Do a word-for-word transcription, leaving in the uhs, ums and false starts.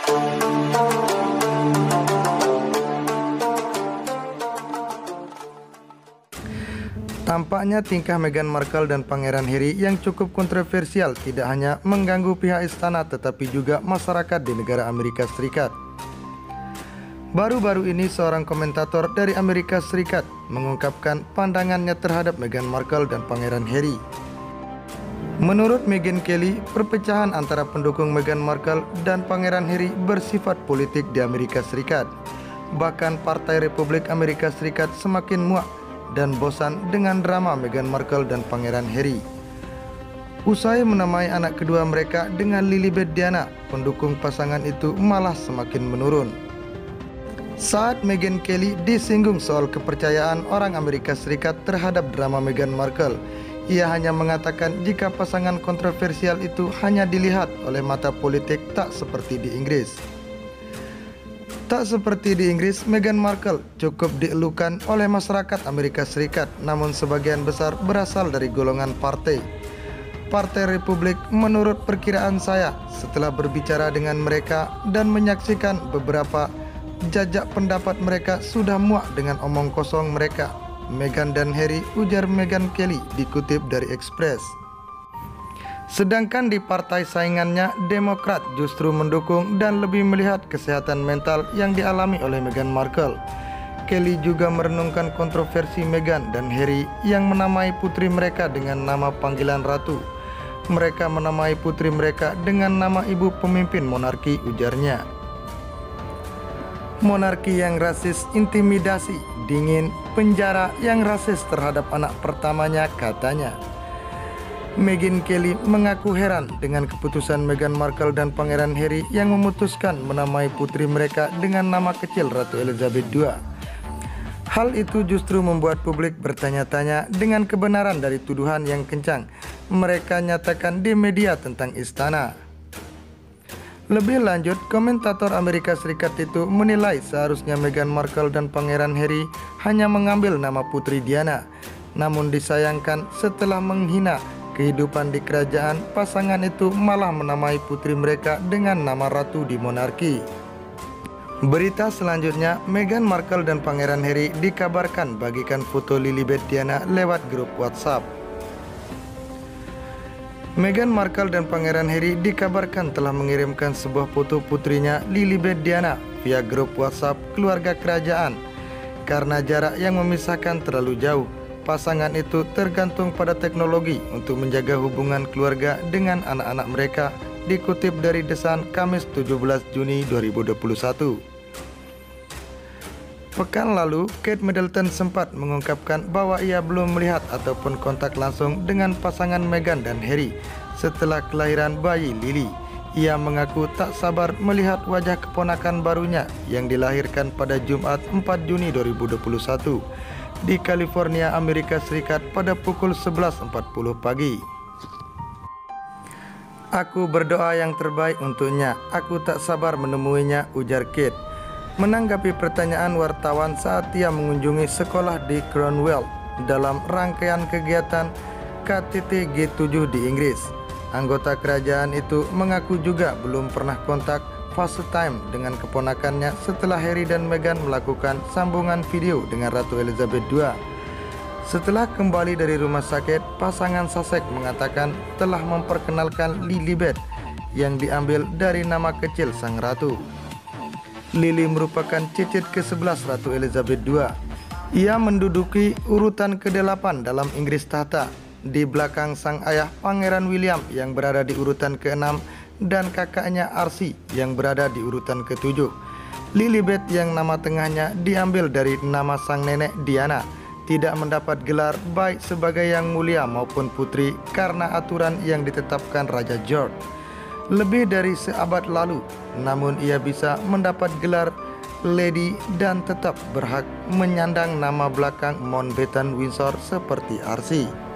Tampaknya tingkah Meghan Markle dan Pangeran Harry yang cukup kontroversial tidak hanya mengganggu pihak istana tetapi juga masyarakat di negara Amerika Serikat. Baru-baru ini seorang komentator dari Amerika Serikat mengungkapkan pandangannya terhadap Meghan Markle dan Pangeran Harry. Menurut Megyn Kelly, perpecahan antara pendukung Meghan Markle dan Pangeran Harry bersifat politik di Amerika Serikat. Bahkan Partai Republik Amerika Serikat semakin muak dan bosan dengan drama Meghan Markle dan Pangeran Harry. Usai menamai anak kedua mereka dengan Lilibet Diana, pendukung pasangan itu malah semakin menurun. Saat Megyn Kelly disinggung soal kepercayaan orang Amerika Serikat terhadap drama Meghan Markle, ia hanya mengatakan jika pasangan kontroversial itu hanya dilihat oleh mata politik tak seperti di Inggris. Tak seperti di Inggris, Meghan Markle cukup dielukan oleh masyarakat Amerika Serikat, namun sebagian besar berasal dari golongan partai. Partai Republik menurut perkiraan saya, setelah berbicara dengan mereka dan menyaksikan beberapa jajak pendapat mereka sudah muak dengan omong kosong mereka. Meghan dan Harry, ujar Megyn Kelly, dikutip dari Express. Sedangkan di partai saingannya, Demokrat justru mendukung dan lebih melihat kesehatan mental yang dialami oleh Meghan Markle. Kelly juga merenungkan kontroversi Meghan dan Harry yang menamai putri mereka dengan nama panggilan ratu. Mereka menamai putri mereka dengan nama ibu pemimpin monarki, ujarnya. Monarki yang rasis, intimidasi, dingin, penjara yang rasis terhadap anak pertamanya, katanya. Megyn Kelly mengaku heran dengan keputusan Meghan Markle dan Pangeran Harry yang memutuskan menamai putri mereka dengan nama kecil Ratu Elizabeth kedua. Hal itu justru membuat publik bertanya-tanya dengan kebenaran dari tuduhan yang kencang mereka nyatakan di media tentang istana. Lebih lanjut, komentator Amerika Serikat itu menilai seharusnya Meghan Markle dan Pangeran Harry hanya mengambil nama putri Diana. Namun disayangkan setelah menghina kehidupan di kerajaan, pasangan itu malah menamai putri mereka dengan nama ratu di monarki. Berita selanjutnya, Meghan Markle dan Pangeran Harry dikabarkan bagikan foto Lilibet Diana lewat grup WhatsApp. Meghan Markle dan Pangeran Harry dikabarkan telah mengirimkan sebuah foto putrinya Lilibet Diana via grup WhatsApp keluarga kerajaan. Karena jarak yang memisahkan terlalu jauh, pasangan itu tergantung pada teknologi untuk menjaga hubungan keluarga dengan anak-anak mereka, dikutip dari The Sun Kamis tujuh belas Juni dua ribu dua puluh satu. Pekan lalu, Kate Middleton sempat mengungkapkan bahwa ia belum melihat ataupun kontak langsung dengan pasangan Meghan dan Harry setelah kelahiran bayi Lily. Ia mengaku tak sabar melihat wajah keponakan barunya yang dilahirkan pada Jumat empat Juni dua ribu dua puluh satu di California, Amerika Serikat pada pukul sebelas empat puluh pagi. Aku berdoa yang terbaik untuknya. Aku tak sabar menemuinya, ujar Kate. Menanggapi pertanyaan wartawan saat ia mengunjungi sekolah di Cornwall dalam rangkaian kegiatan K T T G tujuh di Inggris. Anggota kerajaan itu mengaku juga belum pernah kontak FaceTime dengan keponakannya setelah Harry dan Meghan melakukan sambungan video dengan Ratu Elizabeth kedua. Setelah kembali dari rumah sakit, pasangan Sussex mengatakan telah memperkenalkan Lilibet yang diambil dari nama kecil sang ratu. Lily merupakan cicit ke sebelas Ratu Elizabeth kedua. Ia menduduki urutan kedelapan dalam Inggris tahta, di belakang sang ayah Pangeran William yang berada di urutan keenam dan kakaknya Archie yang berada di urutan ketujuh. Lilibet yang nama tengahnya diambil dari nama sang nenek Diana tidak mendapat gelar baik sebagai yang mulia maupun putri karena aturan yang ditetapkan Raja George lebih dari seabad lalu, namun ia bisa mendapat gelar Lady dan tetap berhak menyandang nama belakang Mountbatten Windsor seperti Archie.